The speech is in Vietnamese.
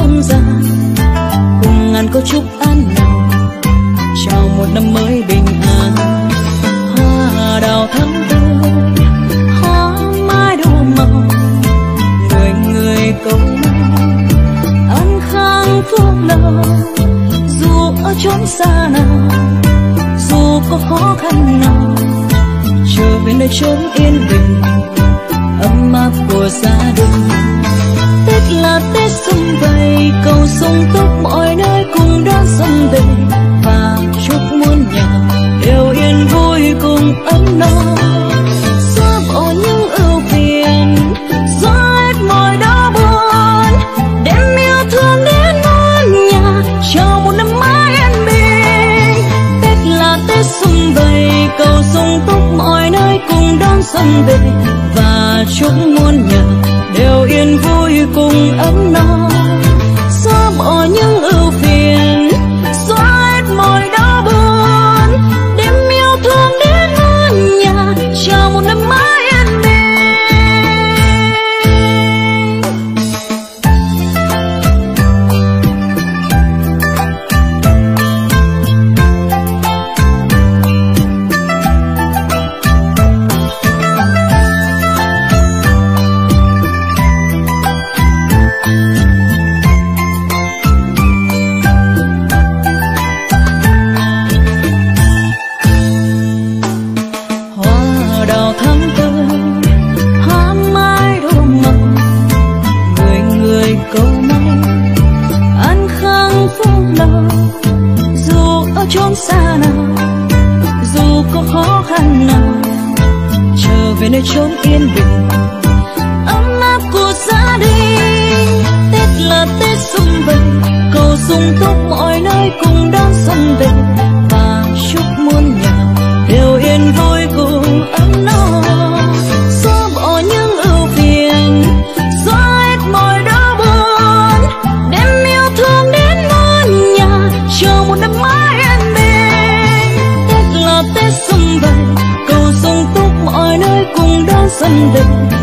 rộn ràng, cùng ngàn câu chúc an lành chào một năm mới bình an. Hoa đào thắm tươi, hoa mai đủ màu, người người cầu mong an khang phúc lộc. Dù ở chốn xa nào, dù có khó khăn nào, trở về nơi chốn yên bình ấm áp của gia đình. Tết là Tết sum vầy, cầu sung túc mọi nơi cùng đón xuân về, và chúc muôn nhà đều yên vui cùng ấm no. Xóa bỏ những ưu phiền, xóa hết mọi đau buồn, đem yêu thương đến muôn nhà, chào một năm mới yên bình. Tết là Tết sum vầy, cầu sung túc mọi nơi cùng đón xuân về, và chúc muôn nhà đều yên vui cùng ấm no. Xóa bỏ những ưu phiền, xóa hết mọi đau buồn, đem yêu thương đến muôn nhà, chào một năm mới yên bình. Chốn xa nào, dù có khó khăn nào, trở về nơi chốn yên bình ấm áp của gia đình. Tết là Tết sum vầy, cầu sung túc mọi nơi cùng đón xuân về, và chúc muôn nhà đều yên vui cùng ấm no. Xóa bỏ những ưu phiền, xóa hết mọi đau buồn, đem yêu thương đến muôn nhà, chờ một năm mới. Tết sum vầy, cầu sung túc mọi nơi cùng đón xuân về,